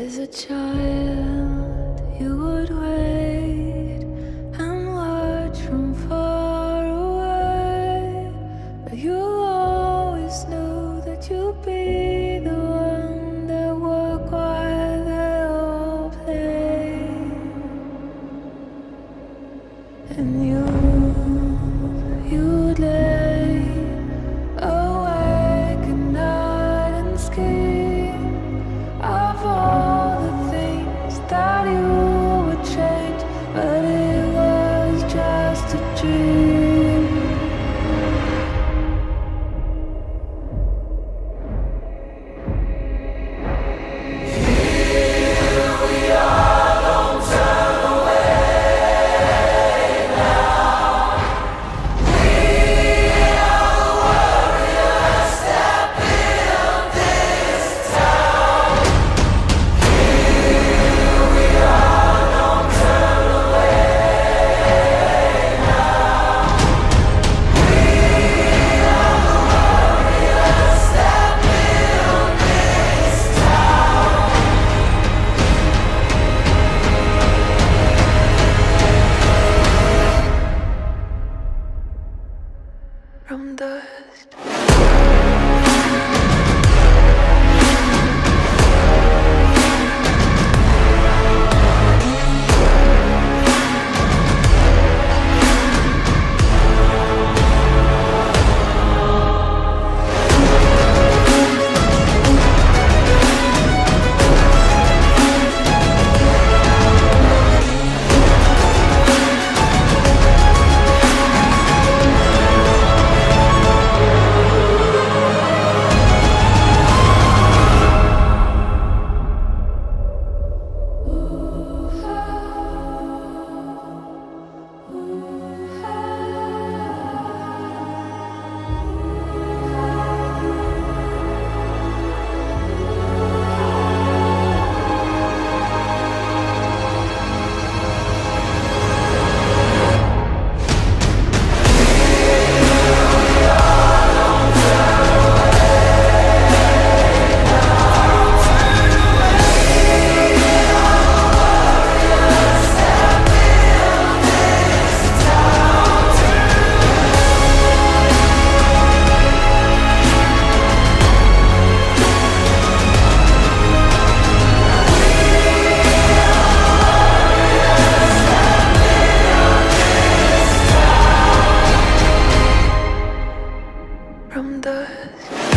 As a child, you would wait and watch from far away, but you always knew that you'd be the one that would while they all played. And you'd lay awake at night and scheme of all the things that you would change, but it was just a dream. Here we are, don't turn away now. We are the warriors that build this town. Here we are, don't turn away now. We are the warriors that build this town. From dust. From dust.